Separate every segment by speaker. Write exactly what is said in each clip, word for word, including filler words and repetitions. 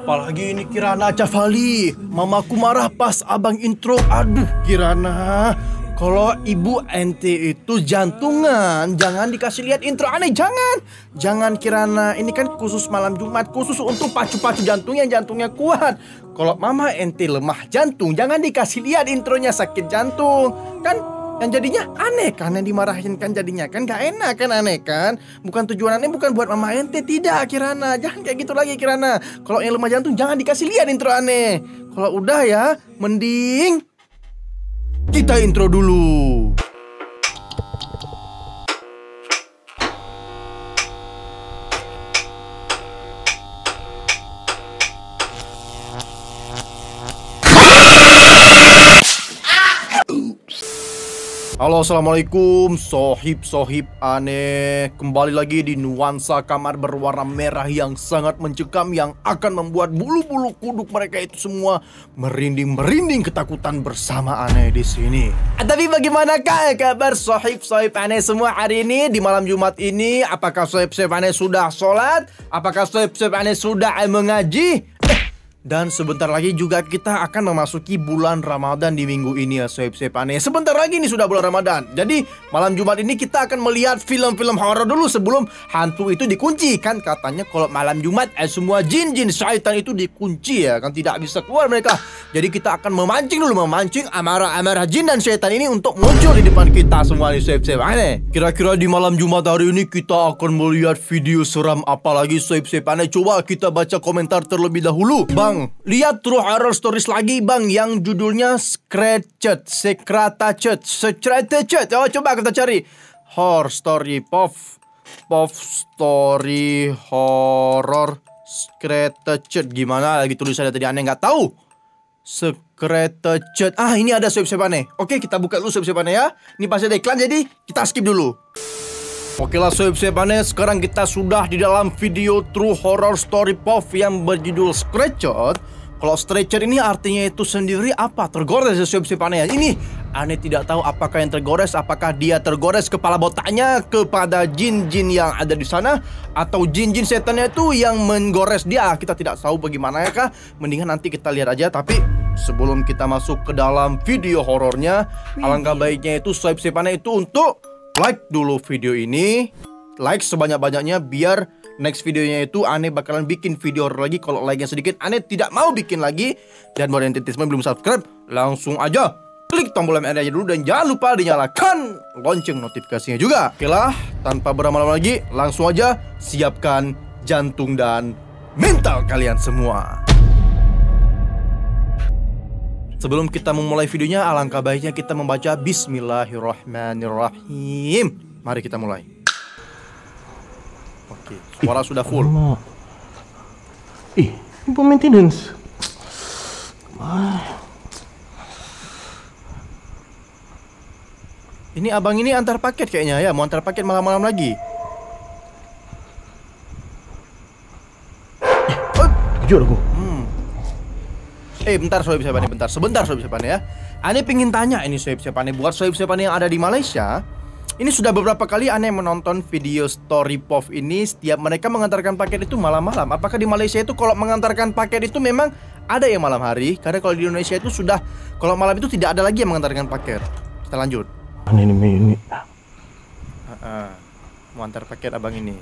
Speaker 1: Apalagi ini Kirana Cavali. Mamaku marah pas abang intro. Aduh Kirana, kalau ibu ente itu jantungan, jangan dikasih lihat intro aneh. Jangan, jangan Kirana. Ini kan khusus malam Jumat, khusus untuk pacu-pacu jantung yang jantungnya kuat. Kalau mama ente lemah jantung, jangan dikasih lihat intronya sakit jantung. Kan yang jadinya aneh kan, yang dimarahin kan jadinya kan gak enak kan, aneh kan. Bukan tujuan aneh, bukan buat mama ente, tidak Kirana. Jangan kayak gitu lagi Kirana. Kalau yang lemah jantung jangan dikasih lihat intro aneh. Kalau udah ya, mending kita intro dulu. Halo, assalamualaikum sohib-sohib aneh. Kembali lagi di nuansa kamar berwarna merah yang sangat mencekam, yang akan membuat bulu-bulu kuduk mereka itu semua merinding-merinding ketakutan bersama aneh di sini. Tapi bagaimanakah kabar sohib-sohib aneh semua hari ini di malam Jumat ini? Apakah sohib-sohib aneh sudah sholat? Apakah sohib-sohib aneh sudah mengaji? Dan sebentar lagi juga kita akan memasuki bulan Ramadan di minggu ini ya sohib-sohib aneh. Sebentar lagi ini sudah bulan Ramadan. Jadi malam Jumat ini kita akan melihat film-film horor dulu sebelum hantu itu dikunci. Kan katanya kalau malam Jumat eh, semua jin-jin syaitan itu dikunci ya. Kan tidak bisa keluar mereka. Jadi kita akan memancing dulu, memancing amarah-amarah jin dan syaitan ini untuk muncul di depan kita semua nih sohib-sohib aneh. Kira-kira di malam Jumat hari ini kita akan melihat video seram apa lagi sohib-sohib aneh? Coba kita baca komentar terlebih dahulu. Bang, lihat True Horror Stories lagi bang, yang judulnya Scratched, Secretached, Secretached. Oh coba kita cari Horror Story, Pov, Pov Story Horror Scratched. Gimana lagi tulisannya tadi aneh nggak tahu. Scratched. Ah ini ada sohib-sohib aneh. Oke kita buka dulu sohib-sohib aneh ya. Ini pasti ada iklan jadi kita skip dulu. Oke lah sohib-sohib aneh, sekarang kita sudah di dalam video True Horror Story Pov yang berjudul Scratched. Kalau Scratched ini artinya itu sendiri apa? Tergores ya sohib-sohib aneh. Ini aneh tidak tahu apakah yang tergores, apakah dia tergores kepala botaknya kepada jin-jin yang ada di sana, atau jin-jin setannya itu yang menggores dia. Kita tidak tahu bagaimana ya kah. Mendingan nanti kita lihat aja. Tapi sebelum kita masuk ke dalam video horornya, alangkah baiknya itu sohib-sohib aneh itu untuk like dulu video ini, like sebanyak-banyaknya biar next videonya itu aneh bakalan bikin video horror lagi. Kalau like-nya sedikit, aneh tidak mau bikin lagi. Dan buat yang teman belum subscribe, langsung aja klik tombol merahnya dulu dan jangan lupa dinyalakan lonceng notifikasinya juga. Oke lah, tanpa berlama-lama lagi, langsung aja siapkan jantung dan mental kalian semua. Sebelum kita memulai videonya, alangkah baiknya kita membaca Bismillahirrahmanirrahim. Mari kita mulai. Oke, suara sudah full.
Speaker 2: Eh, ini maintenance.
Speaker 1: Ini abang ini antar paket kayaknya ya, mau antar paket malam-malam lagi.
Speaker 2: Eh, jujur aku.
Speaker 1: Eh bentar sohib-sohib aneh, bentar, sebentar sohib-sohib aneh ya. Aneh pengen tanya ini sohib-sohib aneh, buat sohib-sohib aneh yang ada di Malaysia. Ini sudah beberapa kali aneh menonton video story Pov ini. Setiap mereka mengantarkan paket itu malam-malam. Apakah di Malaysia itu kalau mengantarkan paket itu memang ada yang malam hari? Karena kalau di Indonesia itu sudah, kalau malam itu tidak ada lagi yang mengantarkan paket. Kita lanjut.
Speaker 2: Aneh ini, ini.
Speaker 1: uh -uh. Mau antar paket abang ini.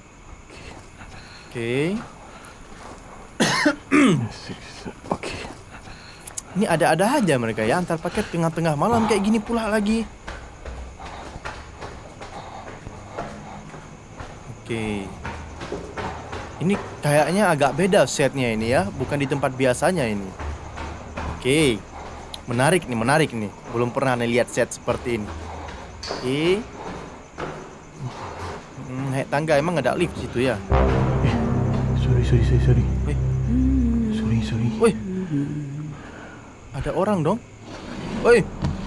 Speaker 1: Oke.
Speaker 2: Oke.
Speaker 1: Ini ada-ada aja mereka ya, antar paket tengah-tengah malam kayak gini pula lagi. Oke. Ini kayaknya agak beda setnya ini ya, bukan di tempat biasanya ini. Oke. Menarik nih, menarik nih. Belum pernah nih lihat set seperti ini. Oke. Hmm, naik tangga emang ada lift situ ya?
Speaker 2: Eh, sorry, sorry, sorry, sorry.
Speaker 1: Eh.
Speaker 2: Sorry, sorry.
Speaker 1: Woi. Ada orang dong. Woi.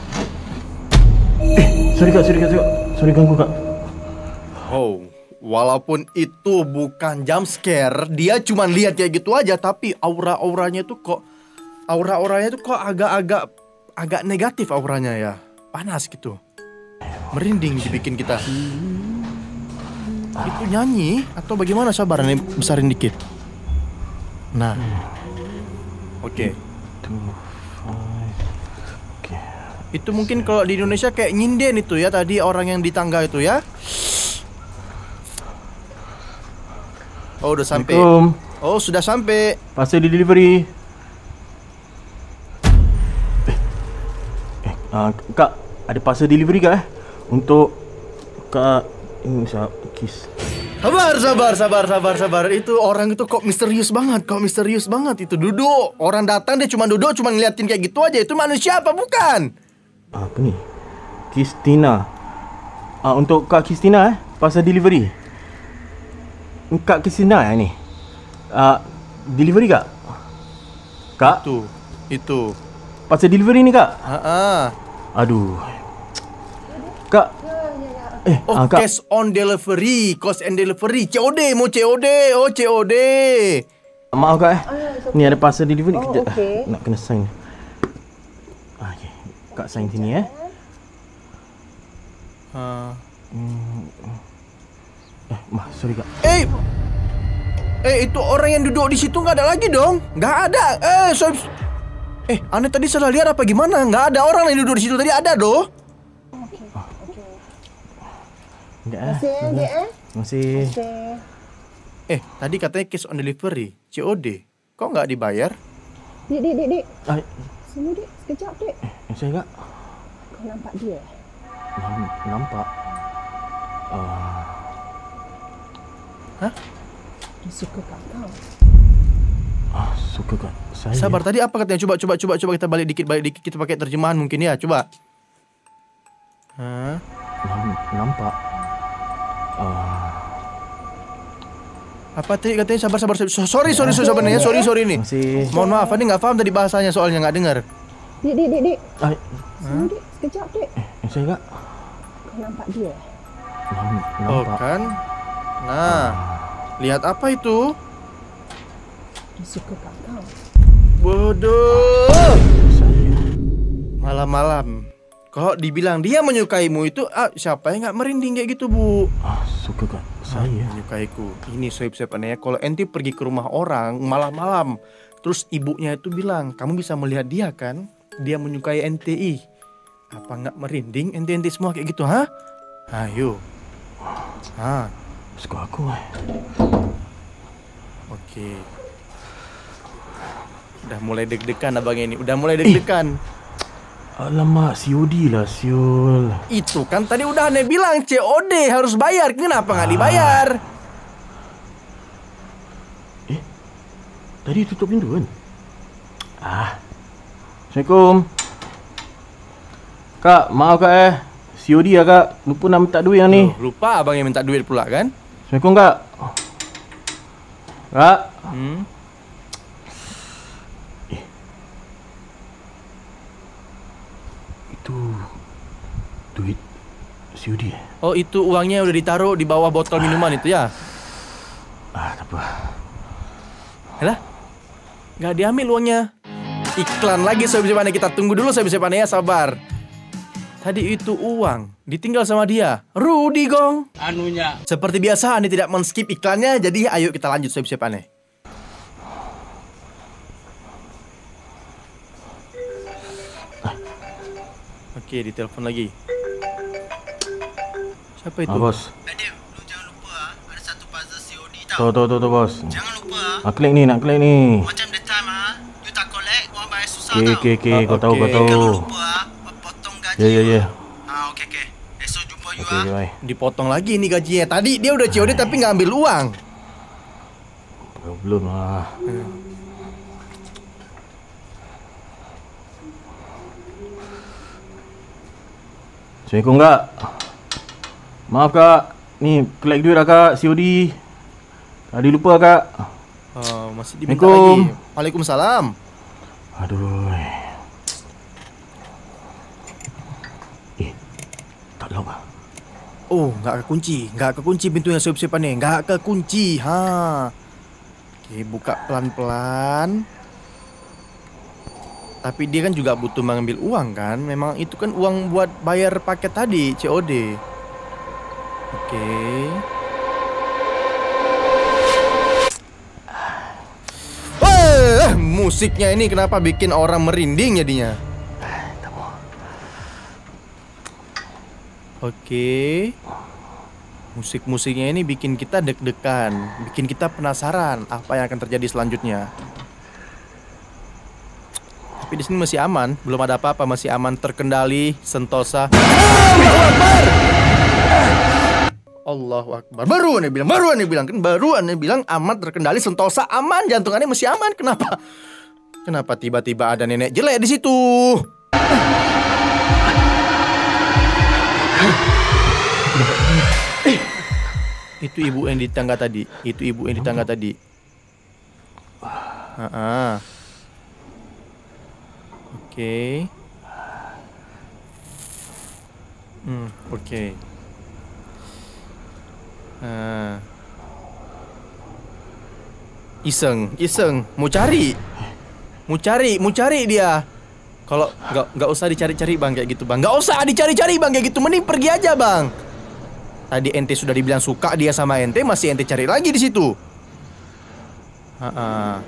Speaker 2: Eh, sorry kak, sorry kak, sorry ganggu kak.
Speaker 1: Oh, walaupun itu bukan jump scare, dia cuma lihat kayak gitu aja, tapi aura-auranya tuh kok, aura-auranya tuh kok agak-agak agak negatif auranya ya, panas gitu, merinding dibikin kita. Itu nyanyi atau bagaimana? Sabar nih, besarin dikit. Nah. Oke. Okay.
Speaker 2: Okay.
Speaker 1: Itu mungkin kalau di Indonesia kayak nyinden itu ya tadi orang yang di tangga itu ya. Oh, udah sampai. Oh, sudah sampai.
Speaker 2: Parcel di delivery. Eh, eh uh, Kak, ada parcel delivery kak eh? Untuk Kak, ini siapa? Kis.
Speaker 1: Sabar, sabar, sabar, sabar, sabar. Itu orang itu kok misterius banget, kok misterius banget itu duduk. Orang datang dia cuma duduk, cuma ngeliatin kayak gitu aja. Itu manusia apa bukan?
Speaker 2: Apa nih? Kristina. Ah, untuk Kak Kristina eh, parcel delivery. Kak Kristina ya ni. Ah, delivery kak? Kak?
Speaker 1: Itu, itu.
Speaker 2: Parcel delivery ni kak?
Speaker 1: Ha-ha.
Speaker 2: Aduh. Kak. Eh,
Speaker 1: Oh,
Speaker 2: ah, Kak.
Speaker 1: cash on delivery, cost and delivery. C O D, mau C O D. Oh, C O D.
Speaker 2: Maaf kak eh. Ni ada parcel delivery
Speaker 3: Oh,
Speaker 2: kejap.
Speaker 3: okay.
Speaker 2: Nak kena sign. Ah, okay. Kak sign sini eh.
Speaker 1: Ha.
Speaker 2: Hmm. Eh, mah, sorry kak.
Speaker 1: Eh, eh itu orang yang duduk di situ nggak ada lagi dong? Nggak ada. Eh, so, eh, aneh tadi salah lihat apa gimana? Nggak ada orang yang duduk di situ tadi ada doh.
Speaker 2: Enggak eh.
Speaker 3: Masih eh, Dek eh?
Speaker 2: Masih.
Speaker 3: Masih.
Speaker 1: Eh, tadi katanya cash on delivery, C O D. Kok nggak dibayar?
Speaker 3: Dik, dik, dik, dik.
Speaker 2: Ah,
Speaker 3: Sini, Dik. Sekejap, Dik.
Speaker 2: eh, saya kak.
Speaker 3: Kau nampak dia?
Speaker 2: Nam- nampak. Ah,
Speaker 1: Hah?
Speaker 3: Dia suka kat kau.
Speaker 2: ah, suka kak. Saya.
Speaker 1: Sabar, tadi apa katanya? Coba, coba, coba, coba kita balik dikit, balik dikit. Kita pakai terjemahan mungkin ya, coba. Hah?
Speaker 2: Nam- nampak. Ah,
Speaker 1: Apa tadi katanya? Sabar, sabar, sabar. Sorry, sorry, sorry, sebenarnya. Sorry, sorry nih.
Speaker 2: masih.
Speaker 1: Mohon maaf, Adi nggak paham tadi bahasanya soalnya nggak dengar.
Speaker 3: Dik, dik, dik, dik.
Speaker 2: Ah,
Speaker 3: Sini, Dik. Sekejap, Dik.
Speaker 2: eh, saya kak.
Speaker 3: Kau nampak dia?
Speaker 2: Nam-
Speaker 1: Oh
Speaker 2: nampak.
Speaker 1: kan? Nah, lihat apa itu?
Speaker 3: Dia suka kat kau.
Speaker 1: Bodoh.
Speaker 2: Saya.
Speaker 1: Malam-malam. Kalau dibilang dia menyukaimu itu, ah, siapa yang nggak merinding kayak gitu, Bu?
Speaker 2: Ah, suka kak. Saya.
Speaker 1: Menyukaiku. Ini sohib-sohib aneh ya. Kalau enti pergi ke rumah orang malam-malam, terus ibunya itu bilang, kamu bisa melihat dia kan? Dia menyukai ente. Ih, apa nggak merinding ente-ente semua kayak gitu, ha? Ayo. Ah,
Speaker 2: Suka aku eh.
Speaker 1: oke. Udah mulai deg-degan abang ini. Udah mulai deg-degan.
Speaker 2: Alamak, C O D lah, siul.
Speaker 1: Itu kan tadi udah aneh bilang C O D harus bayar. Kenapa nggak dibayar?
Speaker 2: Eh, tadi tutup pintu kan? Ah. Assalamualaikum. Kak, maaf kak eh. C O D lah kak. Lupa nak minta duit yang ni.
Speaker 1: Loh, lupa abang yang minta duit pula kan?
Speaker 2: Assalamualaikum kak. Kak.
Speaker 1: Hmm.
Speaker 2: Itu duit C O D eh?
Speaker 1: Oh, itu uangnya udah ditaruh di bawah botol minuman itu ya?
Speaker 2: Ah, tak apa.
Speaker 1: Alah, nggak diambil uangnya. Iklan lagi sohib-sohib aneh. Kita tunggu dulu sohib-sohib aneh ya, sabar. Tadi itu uang ditinggal sama dia. Rudi gong.
Speaker 4: Anunya.
Speaker 1: Seperti biasa aneh tidak men-skip iklannya. Jadi ayo kita lanjut sohib-sohib aneh. Oke, ditelepon lagi. Siapa itu?
Speaker 2: Ah, bos.
Speaker 4: Adil, lu jangan lupa ah, ada satu puzzle C O D tau.
Speaker 2: Tahu tahu tahu tahu bos.
Speaker 4: Jangan lupa ah,
Speaker 2: Ah, klik ni, nak klik ni.
Speaker 4: macam the time ah, you tak collect, orang bayar susah
Speaker 2: Okey
Speaker 4: tau.
Speaker 2: okey okey,
Speaker 1: Ah,
Speaker 2: kau tahu kau
Speaker 1: okey.
Speaker 2: tahu.
Speaker 4: Kalau lupa ah, potong gaji.
Speaker 2: Ya ya ya.
Speaker 4: Ah, okey okey. Esok jumpa you
Speaker 2: Okey
Speaker 4: ah.
Speaker 2: okey, bye.
Speaker 1: Dipotong lagi nih gajinya. Tadi dia udah C O D tapi nggak ambil uang.
Speaker 2: Belum lah. Assalamualaikum kak. Maaf kak. Ni collect duit dah kak, C O D. Tadi lupa kak.
Speaker 1: Oh, masih diminta
Speaker 2: Assalamualaikum.
Speaker 1: lagi. Waalaikumsalam.
Speaker 2: Aduh. Eh, tak lock ah.
Speaker 1: Oh, nggak kekunci, nggak kekunci pintunya sohib-sohib aneh, nggak kekunci. Ha. Oke, buka pelan-pelan. Tapi dia kan juga butuh mengambil uang kan? Memang itu kan uang buat bayar paket tadi, C O D. Oke. musiknya ini kenapa bikin orang merinding jadinya? Oke. Musik-musiknya ini bikin kita deg-degan, bikin kita penasaran apa yang akan terjadi selanjutnya. Tapi di sini masih aman, belum ada apa-apa, masih aman, terkendali, sentosa. Allahu Akbar. Allahu Akbar. Baru aneh bilang, baru aneh bilang kan, baru aneh bilang aman, terkendali, sentosa, aman, jantungannya masih aman. Kenapa? Kenapa tiba-tiba ada nenek jelek di situ? Eh, itu ibu yang di tangga tadi. Itu ibu yang di tangga tadi. Ah, ah. Oke. Okay. Hmm, oke. Okay. Ah. Iseng, iseng, mau cari, mau cari, mau cari dia. Kalau nggak nggak usah dicari-cari bang kayak gitu bang, nggak usah dicari-cari bang kayak gitu, mending pergi aja bang. Tadi ente sudah dibilang suka dia sama ente, masih ente cari lagi di situ. Ha-ha.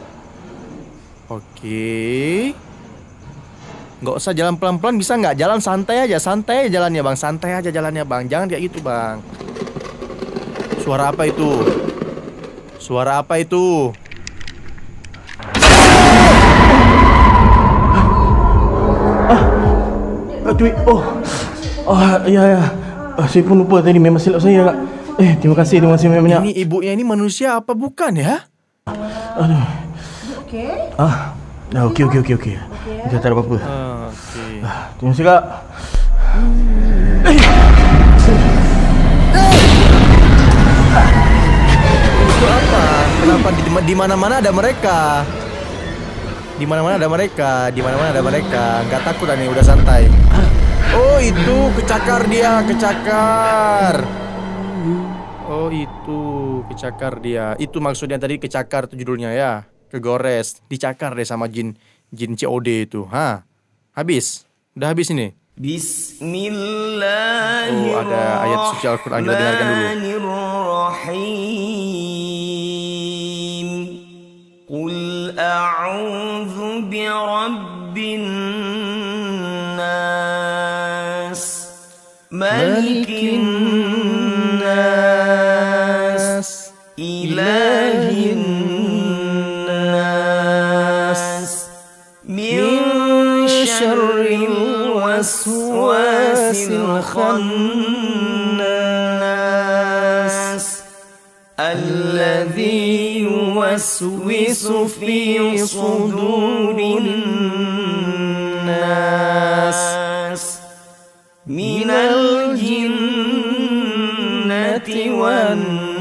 Speaker 1: Oke. Nggak usah jalan pelan-pelan, bisa nggak? Jalan santai aja, santai aja jalannya bang, santai aja jalannya bang, jangan kayak gitu bang. Suara apa itu? Suara apa itu?
Speaker 2: Aduh, oh, oh, ya, ya. Oh, saya pun lupa tadi, memang silap saya, Kak. Eh, terima kasih, terima kasih banyak.
Speaker 1: Ini ibunya ini manusia apa bukan ya?
Speaker 2: Aduh.
Speaker 3: Okey.
Speaker 2: Ah, dah okey, okey, okey, okey. Dah tak ada apa-apa.
Speaker 1: Ah, okey.
Speaker 2: Ah, terima kasih, Kak.
Speaker 1: Eh. Itu apa? Kenapa di, di mana-mana ada mereka? Di mana-mana ada mereka, di mana-mana ada mereka. Nggak takut nih, udah santai. Oh, itu kecakar dia, kecakar. Oh, itu kecakar dia. Itu maksudnya tadi kecakar tuh judulnya ya. Kegores, dicakar deh sama jin jin C O D itu. Ha. Habis. Udah habis ini.
Speaker 5: Bismillahirrahmanirrahim.
Speaker 1: Oh, ada ayat suci Al-Qur'an, kita dengarkan dulu.
Speaker 5: Qul a'udzu birabbin nas, malikin nas, ilahin nas, min syarril waswasil khannas, alladzi yuwaswisu fi sudurin nas, minal jinnati wan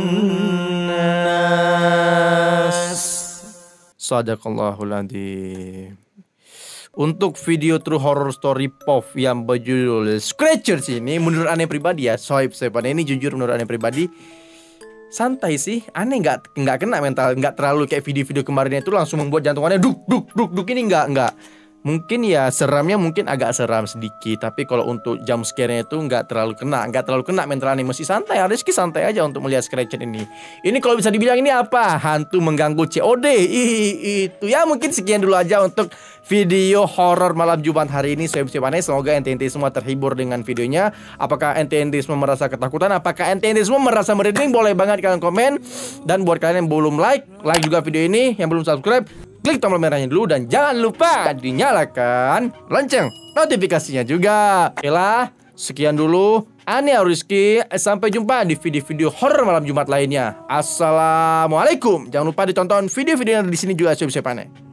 Speaker 5: nas.
Speaker 1: Sadaqallahul adzim. Untuk video True Horror Story P O V yang berjudul Scratchers ini, menurut aneh pribadi ya, sohib sohib aneh ini jujur menurut aneh pribadi santai sih, aneh nggak nggak kena mental, nggak terlalu kayak video-video kemarin itu langsung membuat jantungannya duk duk duk duk ini nggak nggak. Mungkin ya seramnya mungkin agak seram sedikit, tapi kalau untuk jump scare-nya itu nggak terlalu kena, nggak terlalu kena mental aneh, mesti santai, Rizky santai aja untuk melihat Scratcher ini. Ini kalau bisa dibilang ini apa? Hantu mengganggu C O D. Ih, itu ya mungkin sekian dulu aja untuk video horor malam Jumat hari ini. Sohib-sohib aneh, semoga ente-ente semua terhibur dengan videonya. Apakah ente-ente semua merasa ketakutan? Apakah ente-ente semua merasa merinding? Boleh banget kalian komen. Dan buat kalian yang belum like, like juga video ini. Yang belum subscribe, klik tombol merahnya dulu dan jangan lupa dinyalakan lonceng notifikasinya juga. Oke lah, sekian dulu. Aneh Rizky, sampai jumpa di video-video horor malam Jumat lainnya. Assalamualaikum. Jangan lupa ditonton video-video yang ada di sini juga, sohib-sohib aneh.